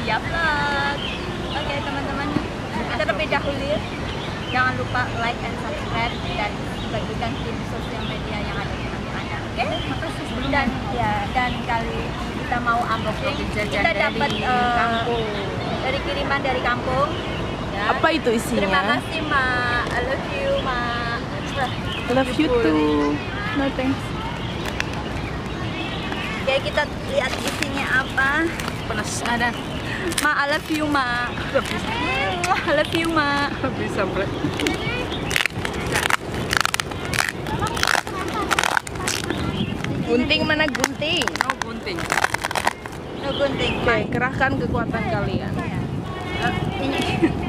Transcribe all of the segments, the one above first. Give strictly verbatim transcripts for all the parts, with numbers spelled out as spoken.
Dia Vlog. Oke teman-teman, terlebih dahulu jangan lupa like and subscribe dan bagikan di sosial media yang ada di samping Anda. Oke? Makasih sebelumnya. Dan ya dan kali ini kita mau unboxing. Kita dapat uh, dari kiriman dari kampung. Ya. Apa itu isinya? Terima kasih Ma, I love you Ma. I love you too. No thanks. Oke, kita lihat isinya apa. Panas ada. Ma, I love you Ma. I love you Ma. Bisa bre. Gunting mana gunting? No gunting. No gunting. Oke, kerahkan kekuatan kalian. Uh, ini.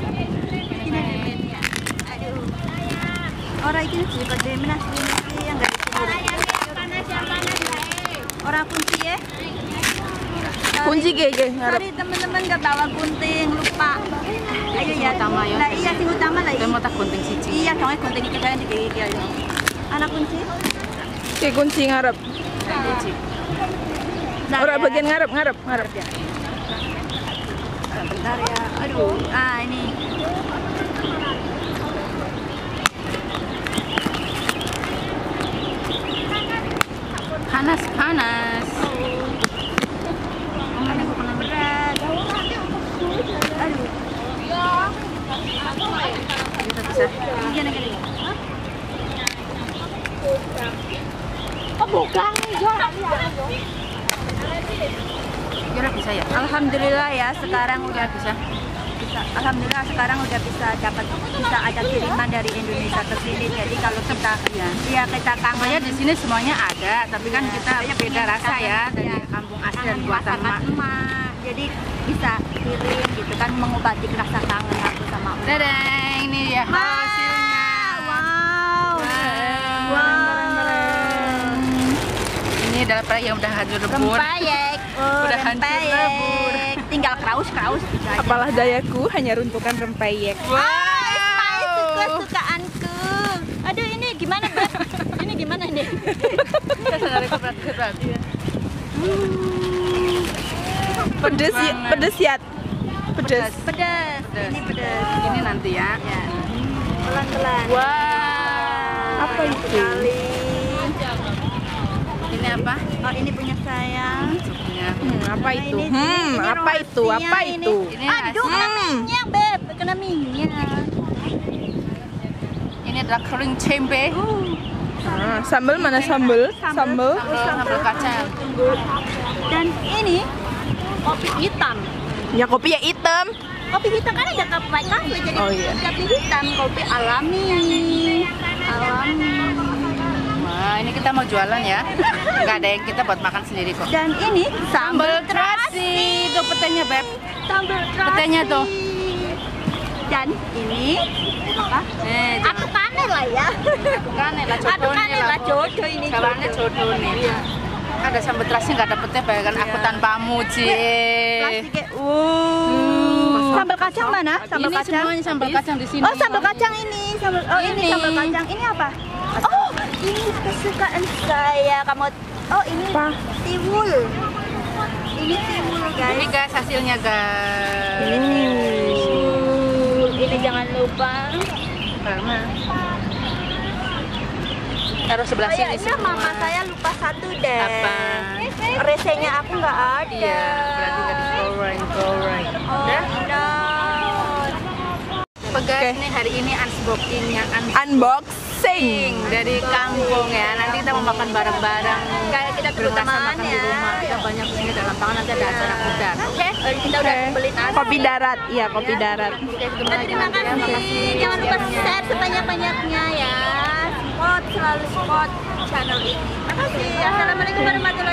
Aduh. Orang ini sih pada menas ini yang enggak orang kunci ya. Kunci gege ngarep. Sorry teman-teman nggak bawa gunting, lupa. Ayo ya. Utama ya. Lah iya sing utama lah. Kita mau tak gunting siji. Iya, soalnya gunting kita yang digigit aja. Anak kunci? Oke, kunci ngarep. Siji. Bentar Ora ya. bagian ngarep, ngarep, ngarep ya. Bentar ya. Aduh. Ah, ini. Panas, panas. Oh, ini bukan berat. Aduh. Bisa bisa. Gini gini. Oh bukan, juara Juara bisa ya? Alhamdulillah ya, sekarang udah Bisa. bisa. Alhamdulillah sekarang udah bisa dapat bisa ada kiriman dari Indonesia ke sini. Jadi kalau kita ya, ya kita kangen. Semuanya di sini semuanya ada, tapi kan Ya, kita banyak beda yang rasa kangen, ya dari ya. kampung asli dan Kangen buatan masakan emak. emak. Jadi bisa kirim gitu kan mengobati rasa kangen aku sama emak. Dadah, ini ya hasilnya. Wow. Wow. Ini adalah peraih yang udah hancur lebur. Rempeyek. Oh, Udah hancur rempeyek. lebur. Tinggal kraus-kraus gitu aja. Apalah dayaku hanya runtukan rempeyek. Wow. Suka-sukaanku. Aduh ini gimana Beb? Ini gimana ini? Pedes ya, pedes ya. Pedes. Pedas. Ini pedas. Ini nanti ya. Ya. Pelan-pelan. Wow. Apa itu? Sekali. Ini apa? Oh ini punya saya. Supnya. Hmm, apa itu? Nah, ini- Hmm, ini apa itu? rahasia, Apa ini. itu? Ini Aduh kena Hmm. minyak Beb, kena minyak. Ini adalah kering cempe. Ah, sambal mana sambal? Sambal. Sambal, sambal kacang. Dan ini kopi hitam. Ya kopi ya hitam. Kopi hitam kan ada kopi kafe jadi Oh, iya. kopi hitam, kopi alami. Alami. Wah, ini kita mau jualan ya. Nggak ada yang kita buat makan sendiri kok. Dan ini Sambal sambal terasi. Itu petenya, Beb. Sambal terasi. Petenya tuh. Dan ini apa? Eh, Aku kane lah ya. kan lah Aku jodoh kane lah jodoh ini. Kawannya jodoh nih. Ada sambal terasi nggak dapetnya bayangkan aku tanpamu, Cie. Plastiknya. Uh. Sambal kacang mana? Sambal Ini kacang. semuanya sambal kacang di sini. Oh, sambal kacang ini. Sambal Oh, ini, Ini. sambal kacang. Ini apa? Oh, ini kesukaan saya. Kamu Oh, ini Apa? tiwul. Ini tiwul, guys. Ini guys hasilnya guys. Ini tiwul. Ini jangan lupa. Karena taruh sebelah sini Kayaknya semua. mama saya lupa satu deh. Apa? Resenya aku nggak ada. Iya, berarti nggak digoreng goreng. Oh, Udah? no. Pegas Oke. nih hari ini unboxingnya Unboxing. dari kampung ya. Nanti kita mau makan bareng-bareng. Kayak kita Berasa teman makan di ya. rumah. Kita banyak sini dalam tangan nanti ada acara udar. Oke, kita udah Oke. beli nasi. Kopi darat. Iya, kopi darat. Oke, Dan terima kasih. Jangan lupa share sebanyak-banyaknya ya. Support, selalu support channel ini. Makasih. Assalamualaikum warahmatullahi